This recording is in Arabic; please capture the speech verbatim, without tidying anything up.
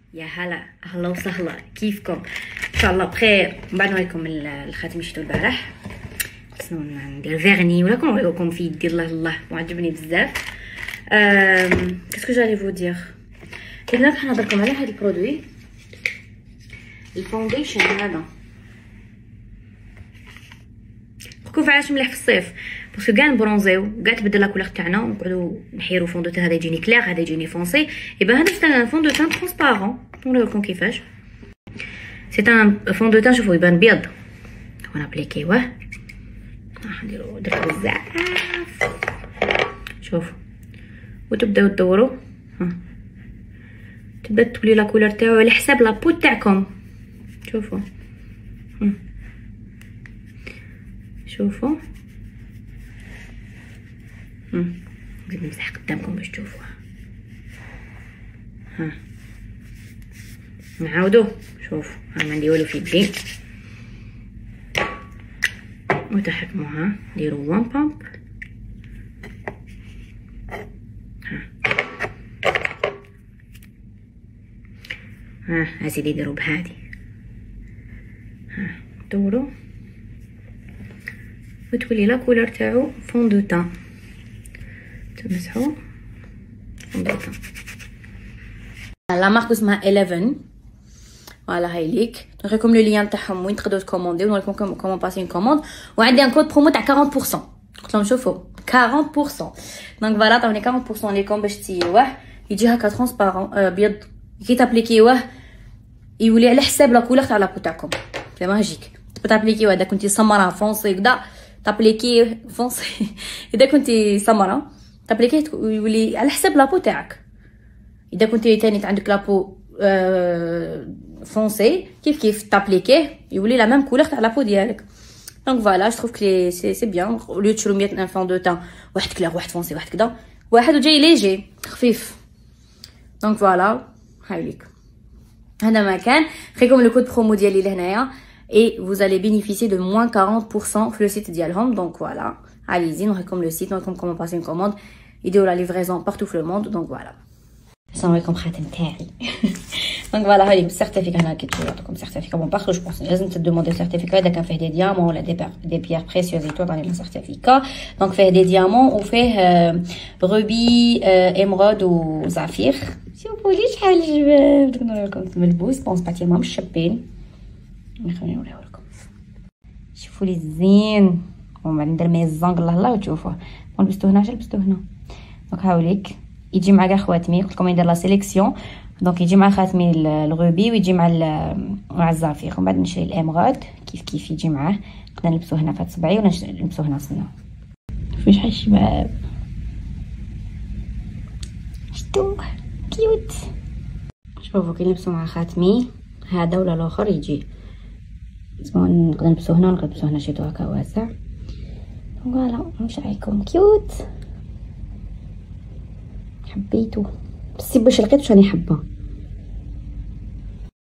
يا هلا، اهلا وسهلا، كيفكم؟ ان شاء الله بخير. من بعد نوريكم الخاتم اللي شفتو البارح، خصنا ندير فيرني ولا كون نوريكم في يدي. الله الله معجبني بزاف. امم كاسكو جالي فو دير، كنا راح نهضركم على هذا البرودوي الفونديشن هذا. شوفوا علاش مليح في الصيف، باسكو كاع نبرونزيو وكاع تبدل لا كولور تاعنا ونقعدوا نحيروا فون دو تان. هذا يجيني كلير، هذا يجيني فونسي. ايبا هذا سي ان فون دو تان ترونسبارون. نوريكم كيفاش سي ان فون دو تان. شوفوا يبان بيض وانا ابليكيوه. راح نديرو درت بزاف. شوفوا وتبداو تدوروا، تبدا تولي لا كولور تاعو على حساب لابو تاعكم. شوفوا شوفوا هم نزيد نمسح قدامكم باش تشوفوها. ها نعاودو. شوفوا ها ما ندير والو في يدي وتحكموها. نديرو وان بامب. ها ها اسيدي ديرو بهادي. ها دورو وتولي لا كولور تاعو فون دو تان. تمسحو فون دو تان. لا مارك اسمها إحدى عشر. فوالا هاي ليك. نوريكم لو لين تاعهم وين تقدروا تكومونديو، ونوريكم كومون باسي اون كوموند. وعندي ان كود برومو تاع أربعين بالمية. قلت لهم شوفوا أربعين بالمية. دونك فوالا عطاوني أربعين بالمية ليكم باش تسيوه. يجي هكا ترونسبارون ابيض. كي تابليكيوه يولي على حساب لا كولور تاع لابو تاعكم. سي ماجيك. تبدا تابليكيوه اذا كنتي سمرا فونسي كدا تابليكي فونسي. اذا كنتي سمرا تابليكي يولي على حساب لابو تاعك. اذا كنتي تاني عندك لابو أه فونسي كيف كيف تابليكيه يولي لا ميم كولور تاع لابو ديالك. دونك فوالا جو تروف كلي سي سي بيان. لو تشرو مية فون دو تان، واحد كلير واحد فونسي واحد كدا، واحد وجاي ليجي خفيف. دونك فوالا هاي ليك. هذا ما كان. خليكم لو كود برومو ديالي لهنايا et vous allez bénéficier de moins quarante pour cent sur le site ديالهم. donc voilà, allez-y, نوريكم le site, نوريكم comment passer une commande, يديروا la livraison partout في le monde. donc voilà. نوريكم خاتم تاعي. donc voilà هذه السيرتيفيكا هنا كي يعطوكم سيرتيفيكا. بون باغ جو بونس لازم تدوموندي سيرتيفيكا اذا كان فيه دي ديامون ولا دي دي بيير بريسيوز اي تو داني لا سيرتيفيكا. دونك فيه دي ديامون وفيه روبي امرود وزعفير. شوفوا لي شحال جبال. بدك نوريكم الملبوس. بون سباتي ما مش شابين. خليني نوريه لكم. شوفوا لي زين. ومن بعد ندير ميزونغ. الله الله وتشوفوه. لبستو هنا. اش لبستو هنا؟ دونك هاوليك يجي مع كاع خواتمي. قلت لكم ندير لا سيليكسيون. دونك يجي مع خاتمي الغوبي ويجي مع مع الزعفير. ومن بعد نشري الامغاد كيف كيف يجي معاه. نقدر نلبسو هنا في هاد صبعي ولا نلبسو هنا سنه. شوفوا شحال شباب. شتو كيوت. شوفوا كي نلبسو مع خاتمي هذا ولا الاخر يجي زمان. نقدر نلبسو هنا ونقدر نلبسو هنا شيتو هكا واسع. فوالا واش رايكم؟ كيوت. حبيتو بس باش لقيت واش راني حابه.